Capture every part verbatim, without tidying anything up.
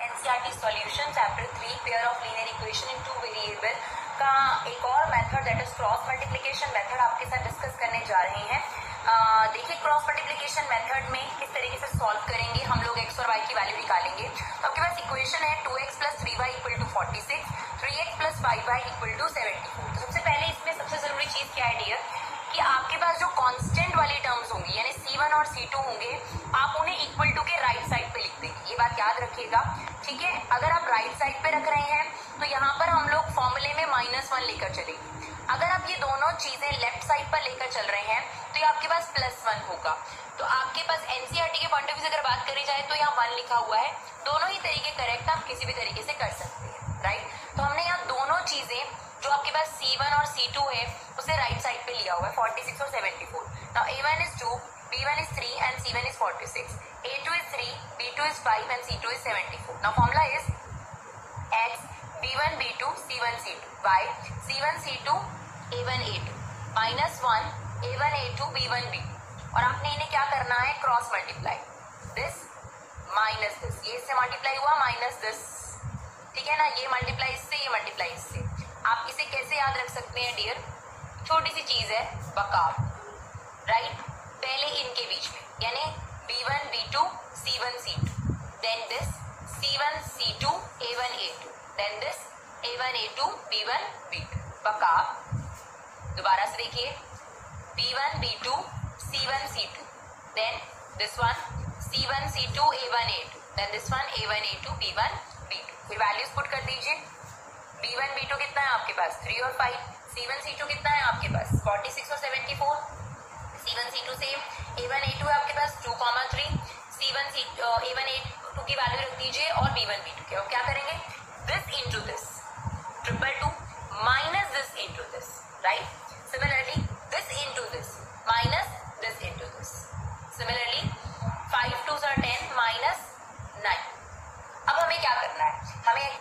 NCERT solution chapter three pair of linear equation in two variable का एक और method that is cross multiplication method आपके साथ discuss करने जा रहे हैं। देखिए क्रॉस मल्टीप्लिकेशन मेथड में किस तरीके से सॉल्व करेंगे हम लोग एक्स और वाई की वैल्यू निकालेंगे। तो आपके पास इक्वेशन है two x plus three Y equal to forty six, three x plus five y equal to seventy four. तो सबसे पहले इसमें सबसे जरूरी चीज क्या है डियर कि आपके पास जो कांस्टेंट वाली टर्म्स होंगी यानी सी वन और सी टू होंगे आप उन्हें इक्वल टू के राइट साइड पे लिख देंगे। ये बात याद रखिएगा, ठीक है। अगर आप राइट साइड पे रख रहे हैं तो यहाँ पर हम लोग फॉर्मूले में माइनस वन लेकर चलेंगे। अगर आप ये दोनों चीजें लेफ्ट साइड पर लेकर चल रहे हैं तो ये आपके पास प्लस वन होगा। तो आपके पास एनसीईआरटी के पॉइंट ऑफ व्यू से अगर बात करी जाए तो यहाँ वन लिखा हुआ है। दोनों ही तरीके करेक्ट आप किसी भी तरीके से कर सकते हैं, राइट। तो हमने यहाँ दोनों चीजें जो आपके पास सी वन और सी टू है उसे राइट साइड पे लिया हुआ है, फोर्टी सिक्स और seventy four. Now a one is two, B one is three and c one is forty six, a two is three, B two is five and C two is seventy four. Now formula is x b one B two C one C two y c one C two A one A two minus one a one A two B one B two. और आपने इन्हें क्या करना है cross multiply, this minus this, ये इससे multiply हुआ minus this, ठीक है ना। ये मल्टीप्लाई इससे, ये मल्टीप्लाई इससे। आप इसे कैसे याद रख सकते हैं डियर, छोटी सी चीज है बकाव, राइट। पहले इनके बीच में यानी b one B two C one C two, then this c one C two A one A two, then this a one A two B one B two बकाव। दोबारा से देखिए b one B two C one C two, then this one C one C two A one A two, then this one a one A two B one B two. फिर values put कर दीजिए। B one B two कितना है आपके पास three और five, सी one सी two कितना है आपके पास फोर्टी सिक्स और seventy four, c one C two same, a one A two है आपके पास two comma three, C one c a one A two की वैल्यू रख दीजिए और बी वन बी टू के। और क्या करेंगे this into this triple two minus this into this, right. Similarly this into this minus this into this, similarly five two are ten minus nine. अब हमें क्या करना है, हमें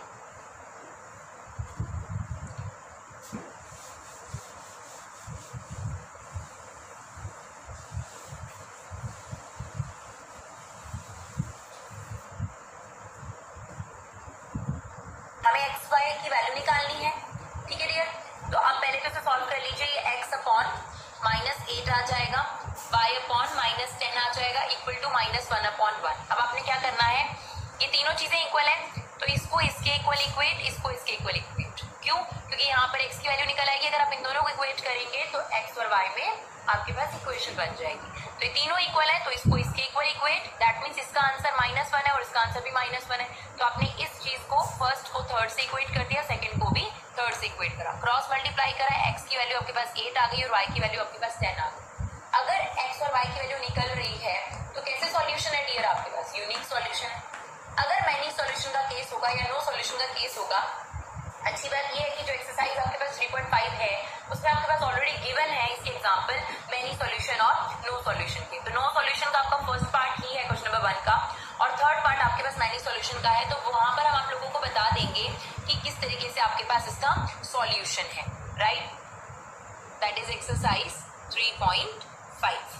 हमें एक्स वाई की वैल्यू निकालनी है, ठीक है डियर। तो आप पहले तो इसे सॉल्व कर लीजिए। ये एक्स अपॉन माइनस एट आ जाएगा, वाई अपॉन माइनस टेन आ जाएगा equal to minus one upon one. अब आपने क्या करना है, ये तीनों चीजें इक्वल है तो इसको इसके इक्वल इक्वेट, इसको इसके इक्वल इक्वेट। क्यों? क्योंकि यहाँ पर एक्स की वैल्यू निकल आएगी। अगर आप इन दोनों को इक्वेट करेंगे तो एक्स और वाई में आपके पास इक्वेशन बन जाएगी। तो ये तीनों इक्वल है तो इसको इसके इक्वल इक्वेट, दैट मीन्स इसका आंसर माइनस वन है और इसका आंसर भी माइनस वन है। तो आपने इस चीज को फर्स्ट को थर्ड से इक्वेट कर दिया, सेकंड को भी थर्ड से इक्वेट करा, क्रॉस मल्टीप्लाई करा, एक्स की वैल्यू आपके पास एट आ गई और वाई की वैल्यू आपके पास टेन आ गई। अगर एक्स और वाई की वैल्यू निकल रही है तो कैसे सॉल्यूशन है डियर आपके पास, यूनिक सॉल्यूशन है। अगर मैनी सॉल्यूशन का केस होगा या नो सॉल्यूशन का केस होगा, अच्छी बात यह है कि जो एक्सरसाइज आपके पास थ्री पॉइंट फाइव है उसमें आपके पास ऑलरेडी गिवन है इसके एग्जांपल मैनी सॉल्यूशन और नो सॉल्यूशन के। तो नो सॉल्यूशन का आपका फर्स्ट पार्ट ही है क्वेश्चन नंबर वन का और थर्ड पार्ट आपके पास मैनी सॉल्यूशन का है। तो वहां पर हम आप लोगों को बता देंगे कि किस तरीके से आपके पास इसका सॉल्यूशन है, right. That is exercise three point five.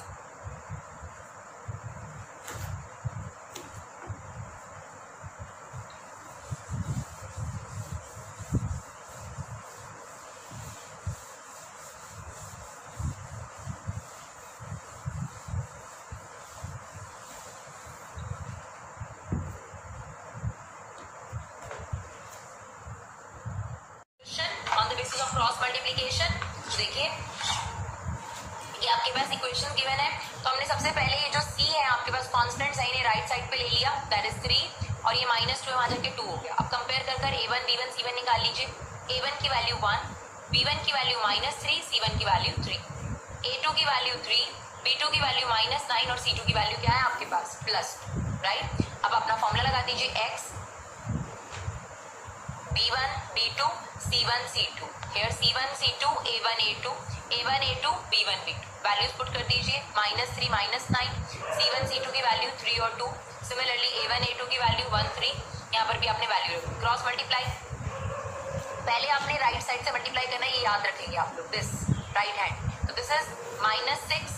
On the basis of cross multiplication देखिए ये आपके पास इक्वेशन गिवन है। तो हमने सबसे पहले ये जो c है आपके पास कांस्टेंट है इन्हें राइट साइड पे ले लिया, दैट इज थ्री और ये माइनस टू वहां जाके टू हो गया। अब कंपेयर कर कर a one B one C one निकाल लीजिए। ए वन की वैल्यू वन, बी वन की वैल्यू माइनस थ्री, सी वन की वैल्यू थ्री, ए टू की वैल्यू थ्री, बी टू की वैल्यू माइनस नाइन और सी टू की वैल्यू क्या है आपके पास प्लस, राइट। अब अपना फॉर्मूला लगा दीजिए x b one B two C one C two, here c one C two A one A two, A one A two B one B two. Values put कर दीजिए minus three minus nine, c one सी two की value three और two, similarly a one A two की value one three. यहाँ पर भी आपने value रखी, क्रॉस मल्टीप्लाई। पहले आपने राइट साइड से मल्टीप्लाई करना है, ये याद रखेंगे आप लोग, दिस राइट हैंड। तो this is minus six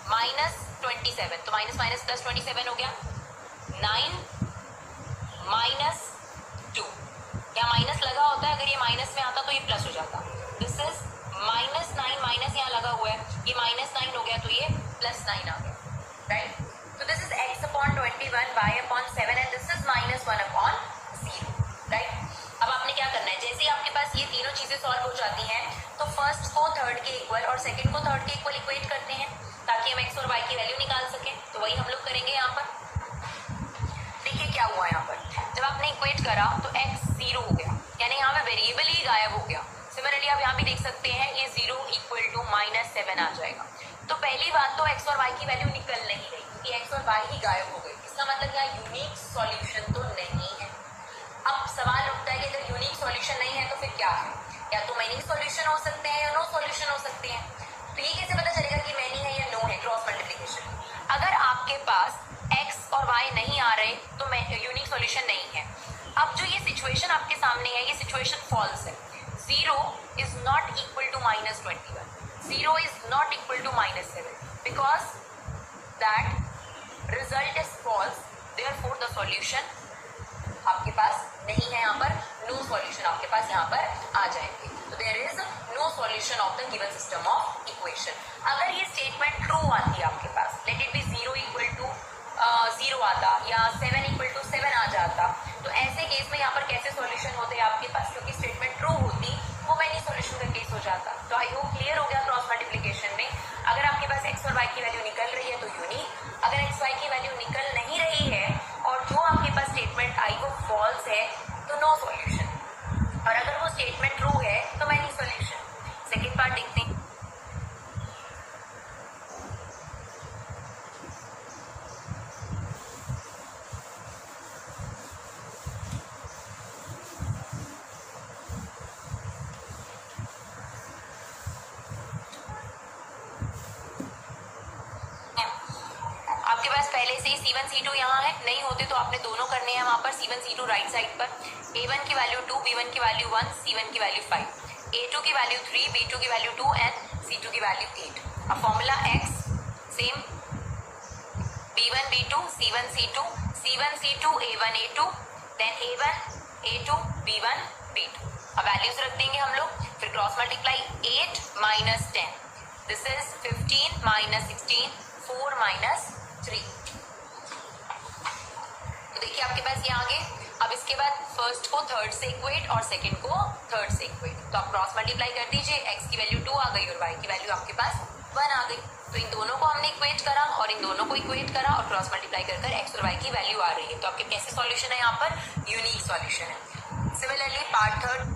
minus twenty seven, तो minus minus plus twenty seven हो गया, नाइन माइनस माइनस टू, यहाँ माइनस लगा होता है, अगर ये माइनस में आता तो ये प्लस हो जाता। This is minus nine, minus यहाँ लगा हुआ है, ये माइनस नाइन हो गया तो ये प्लस नाइन आ गया, राइट। तो this is x upon twenty one y upon seven and this is minus one upon zero, right. अब आपने क्या करना है, जैसे ही आपके पास ये तीनों चीजें सॉल्व हो जाती हैं तो फर्स्ट को थर्ड के इक्वल और सेकंड को थर्ड के इक्वल इक्वेट करते हैं ताकि हम एक्स और वाई की वैल्यू निकाल सकें। तो वही हम लोग करेंगे यहाँ पर। देखिए क्या हुआ यहाँ पर, जब आपने इक्वेट करा तो एक्स जीरो हो गया, यानी यहाँ पे वेरिएबल ही गायब हो गया। सिमिलरली आप यहाँ भी देख सकते हैं ये zero equal to minus seven आ जाएगा। तो पहली बात तो एक्स और वाई की वैल्यू निकल नहीं रही क्योंकि एक्स और वाई ही गायब हो गई। इसका मतलब यहाँ यूनिक सॉल्यूशन तो नहीं है। अब सवाल उठता है कि अगर यूनिक सॉल्यूशन नहीं है तो फिर क्या है, या तो मैनी सॉल्यूशन हो सकते हैं या नो सॉल्यूशन हो सकते हैं। तो ये कैसे पता चलेगा कि मैनी है या नो है? Cross multiplication. अगर आपके पास एक्स और वाई नहीं आ रहे तो यूनिक सॉल्यूशन नहीं है। अब जो ये सिचुएशन आपके सामने है ये सिचुएशन फॉल्स है। Zero is not equal to minus twenty one, zero is not equal to minus seven because that result is false, therefore the solution आपके पास नहीं है। यहाँ पर नो सॉल्यूशन आपके पास यहाँ पर आ जाएंगे। तो there is no solution of the given system of equation. अगर ये स्टेटमेंट ट्रू आती है आपके पास, let it be zero equal to zero आता या सेवन इक्वल टू सेवन आ जाता, तो ऐसे केस में यहाँ पर कैसे सॉल्यूशन होते हैं आपके पास? क्योंकि स्टेटमेंट ट्रू होती वो मैनी सॉल्यूशन का केस हो जाता। तो आई होप क्लियर हो गया क्रॉस मल्टीप्लिकेशन में। अगर आपके पास एक्स और वाई की वैल्यू निकल रही है तो यूनिक, अगर एक्स वाई की वैल्यू निकल नहीं रही है और जो आपके पास स्टेटमेंट आई वो फॉल्स है तो नो सॉल्यूशन, और अगर वो स्टेटमेंट ट्रू है तो मैनी सॉल्यूशन। सेकेंड पार्ट देखते हैं। आपके पास पहले से ही सी वन सी टू यहाँ है, नहीं होते तो आपने दोनों करने हैं वहां पर। सी वन सी टू राइट साइड पर, ए वन की वैल्यू टू, बी वन की वैल्यू वन, सी वन की वैल्यू फाइव, ए टू की वैल्यू थ्री, बी टू की value two and C two की वैल्यू एट। अब formula X same, B one B two, C one C two, C one C two, A one A two, then A one A two, B one B two. अब values रख देंगे हम लोग, फिर cross multiply eight minus ten, this is fifteen minus sixteen, four minus three. तो देखिए आपके पास ये आगे। अब इसके बाद फर्स्ट को थर्ड से इक्वेट और सेकंड को थर्ड से इक्वेट, तो आप क्रॉस मल्टीप्लाई कर दीजिए। एक्स की वैल्यू टू आ गई और वाई की वैल्यू आपके पास वन आ गई। तो इन दोनों को हमने इक्वेट करा और इन दोनों को इक्वेट करा और क्रॉस मल्टीप्लाई कर कर एक्स और वाई की वैल्यू आ रही है। तो आपके कैसे सॉल्यूशन है? यहाँ पर यूनिक सॉल्यूशन है। सिमिलरली पार्ट थर्ड,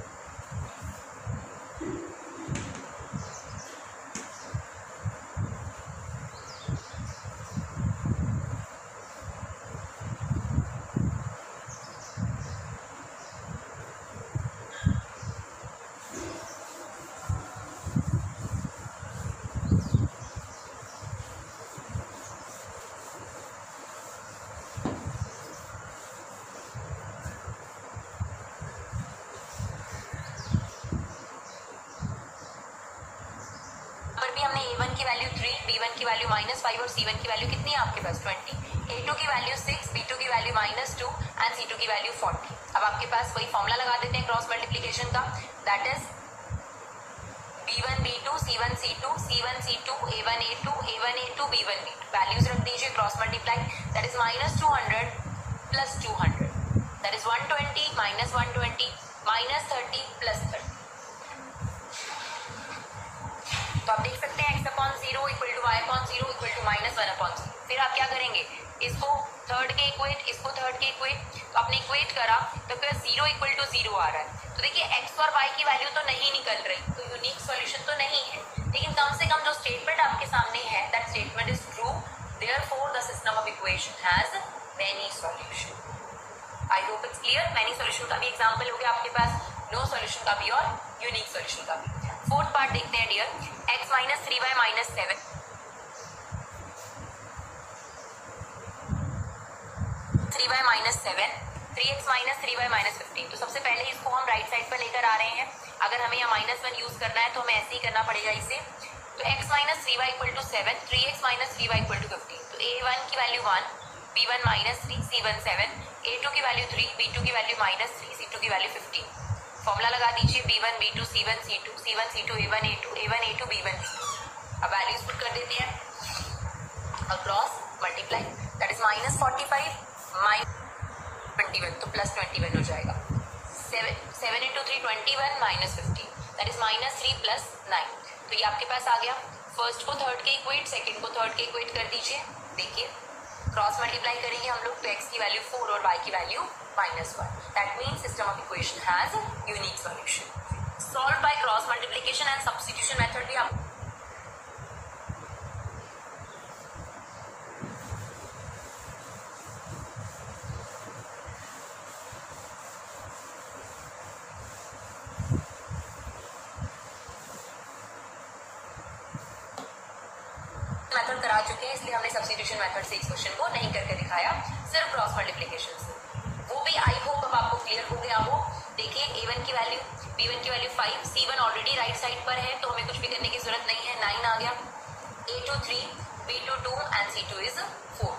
हमने ए वन की वैल्यू थ्री, बी वन की वैल्यू माइनस फाइव और सी वन की वैल्यू कितनी है आपके पास? ट्वेंटी। ए टू की वैल्यू सिक्स, बी टू की value minus two and C two की वैल्यू फोर्टी। अब आपके पास वही फॉर्मूला लगा देते हैं क्रॉस मल्टीप्लिकेशन का, that is B one B two, C one C two, C one C two, A one A two, A one A two, B one B two. Values रख दीजिए, cross multiply, that is minus two hundred plus two hundred, that is one twenty minus one twenty minus thirty plus thirty. तो आप देख सकते हैं X upon zero equal to Y upon zero equal to minus one upon zero. फिर आप क्या करेंगे? इसको थर्ड के इक्वेट, इसको थर्ड के इक्वेट, तो आपने इक्वेट करा तो फिर जीरो इक्वल टू जीरो आ रहा है। तो देखिए एक्स और वाई की वैल्यू तो नहीं निकल रही, तो यूनिक सॉल्यूशन तो नहीं है, लेकिन कम से कम जो स्टेटमेंट आपके सामने है that statement is true, therefore the system of equation has many solution. I hope it's clear. Many solution का भी एग्जांपल हो गया आपके पास, नो सॉल्यूशन का भी और यूनिक सॉल्यूशन का भी। फोर्थ पार्ट देखते हैं dear, X minus three Y minus seven, three Y minus seven, three X minus three Y minus fifteen. तो सबसे पहले इसको हम राइट साइड पर लेकर आ रहे हैं। अगर हमें यहाँ माइनस वन यूज करना है तो हमें ऐसे ही करना पड़ेगा इसे। तो X minus three Y equal to seven, three X minus three Y equal to fifteen. तो ए वन की value one, B one minus three, C one seven, A two की वैल्यू थ्री, बी टू की value minus three, C two की value fifteen. Formula लगा दीजिए B one B two सी one सी two, सी one सी two ए one ए two, ए one ए two B one B two. अब values put कर देते हैं और cross multiply, that is minus forty five minus twenty one, तो plus twenty one हो जाएगा। Seven seven into three twenty one minus fifteen, that is minus three plus nine. तो ये आपके पास आ गया। फर्स्ट को थर्ड के इक्वेट, सेकंड को थर्ड के इक्वेट कर दीजिए। देखिए क्रॉस मल्टीप्लाई करेंगे हम लोग तो x की वैल्यू फोर और y की value minus one. That means system of equation has unique solution. Solve by cross multiplication and substitution method भी आप मेथड करा चुके हैं, इसलिए हमने सब्स्टिट्यूशन मेथड से इस क्वेश्चन को नहीं करके दिखाया, सिर्फ क्रॉस मल्टीप्लिकेशन से। वो भी आई होप अब आपको क्लियर हो गया हो। देखिए ए वन की वैल्यू, बी वन की वैल्यू फाइव, सी वन ऑलरेडी राइट साइड पर है तो हमें कुछ भी करने की जरूरत नहीं है, नाइन आ गया। A two three, B two two and C two is four.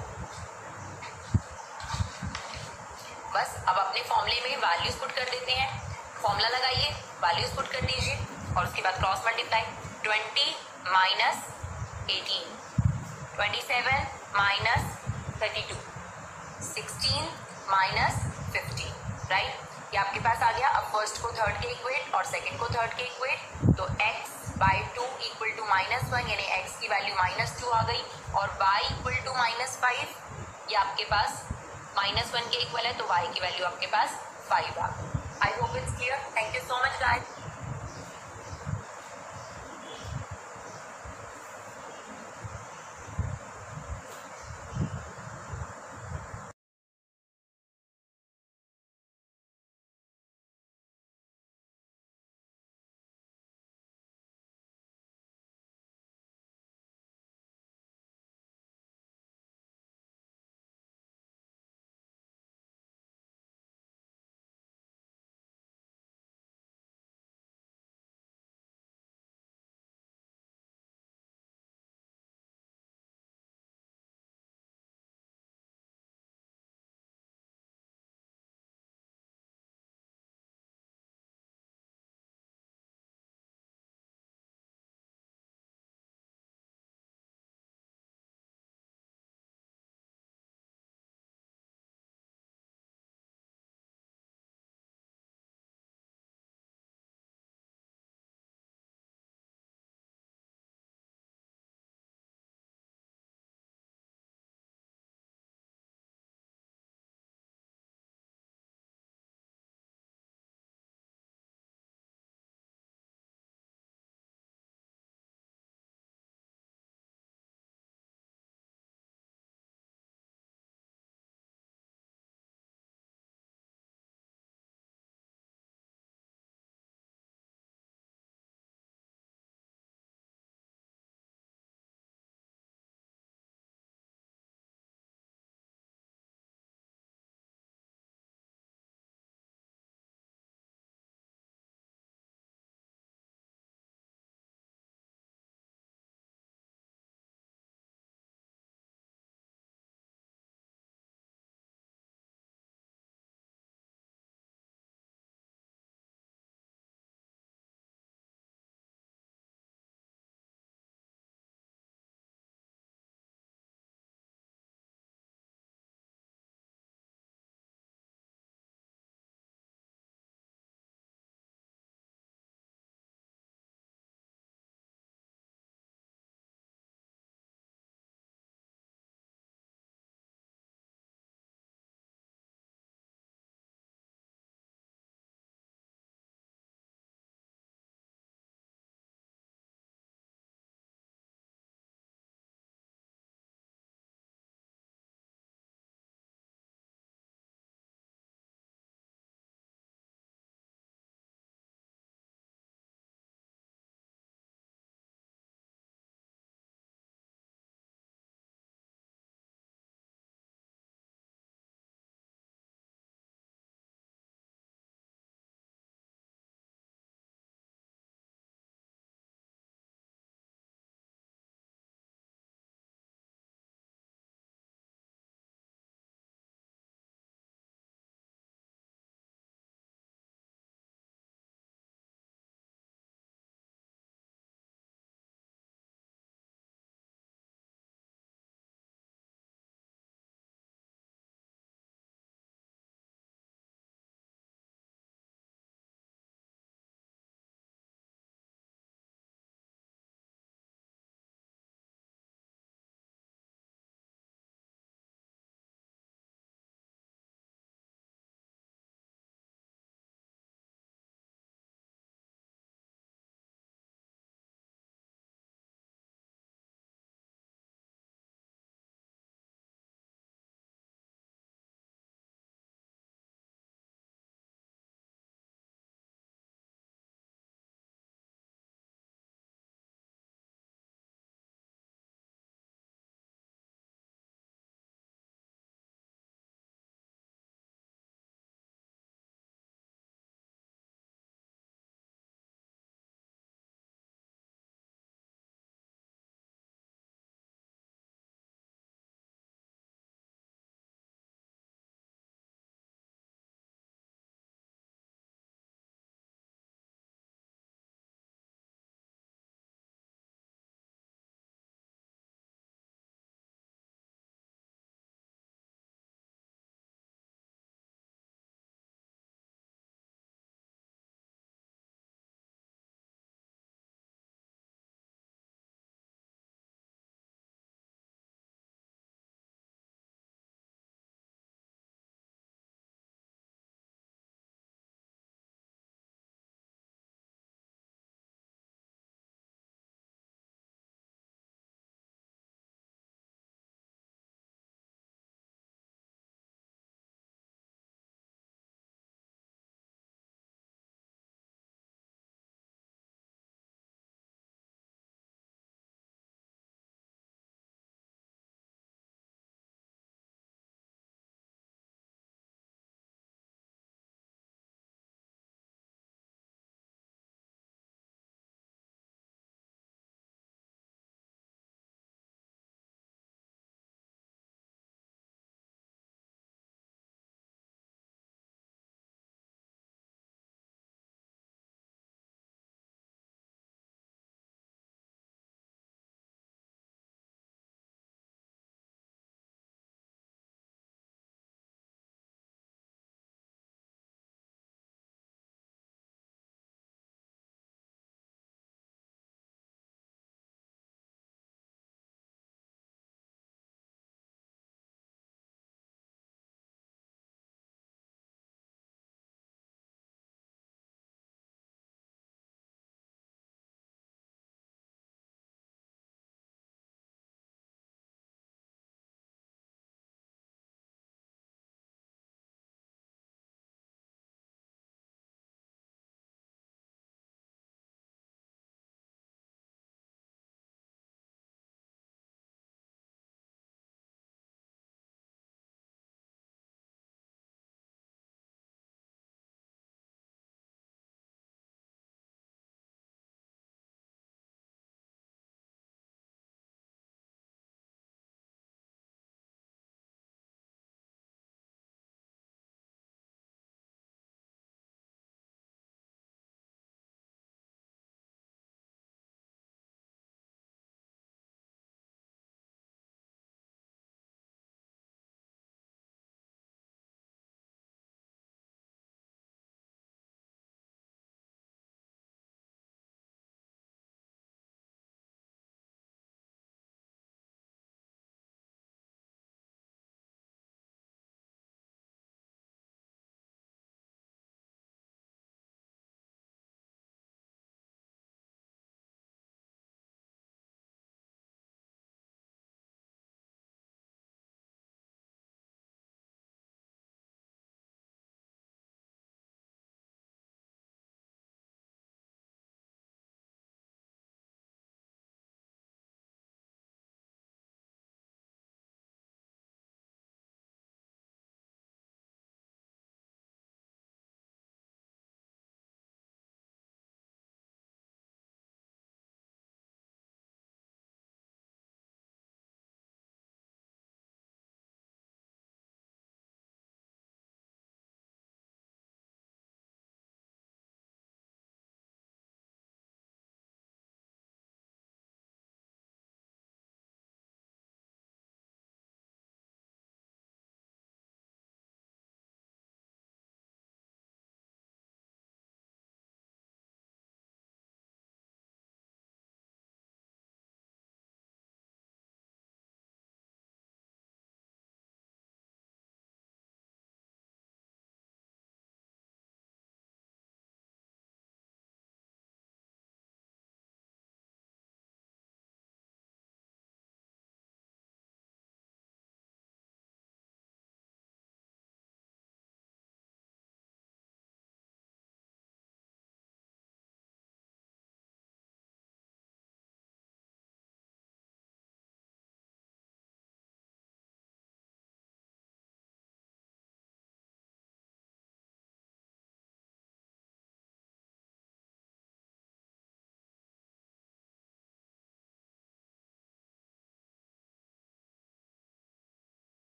बस अब अपने फॉर्मूले में वैल्यूज पुट कर देते हैं। फॉर्मूला लगाइए, वैल्यूज पुट कर दीजिए और उसके बाद cross multiply. Twenty minus eighteen, twenty seven minus thirty two, sixteen minus fifteen, right. ये आपके पास आ गया। अब फर्स्ट को थर्ड के इक्वेट और सेकंड को थर्ड के इक्वेट, तो x by two equal to minus one, यानी x की वैल्यू माइनस टू आ गई और y equal to minus five, ये आपके पास माइनस वन के इक्वल है तो y की वैल्यू आपके पास फाइव आ गई। I hope it's clear. Thank you so much guys.